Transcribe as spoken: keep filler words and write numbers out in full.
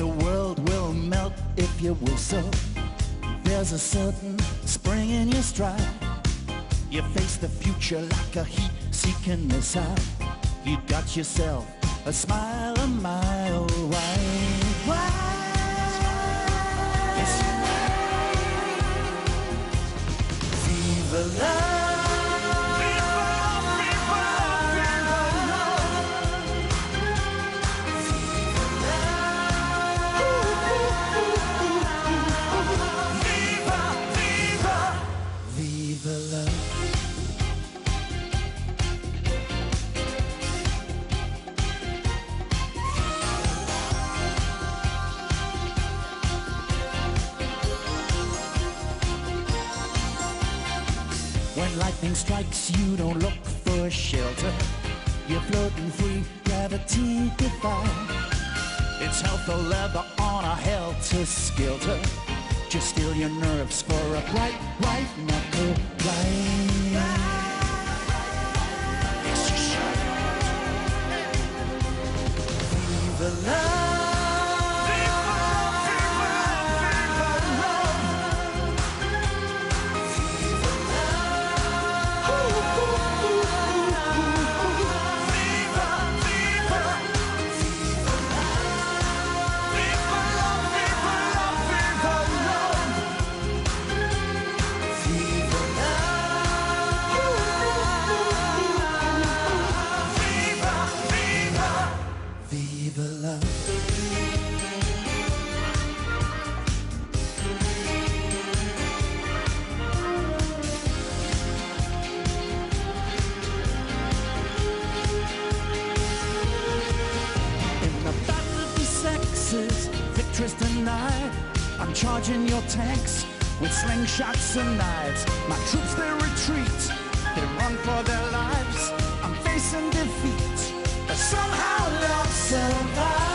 The world will melt if you whistle. There's a certain spring in your stride. You face the future like a heat-seeking missile. You got yourself a smile a mile wide. Wide. Yes, you Viva love. When lightning strikes, you don't look for shelter. You're floating free, gravity defying. It's health or leather on a helter-skelter. Just still your nerves for a bright, white knuckle ride. Yes, you should. Viva love. Viva love. In the battle of the sexes, victory's denied. I'm charging your tanks with slingshots and knives. My troops, they retreat, they run for their lives. I'm facing defeat, but somehow love survives.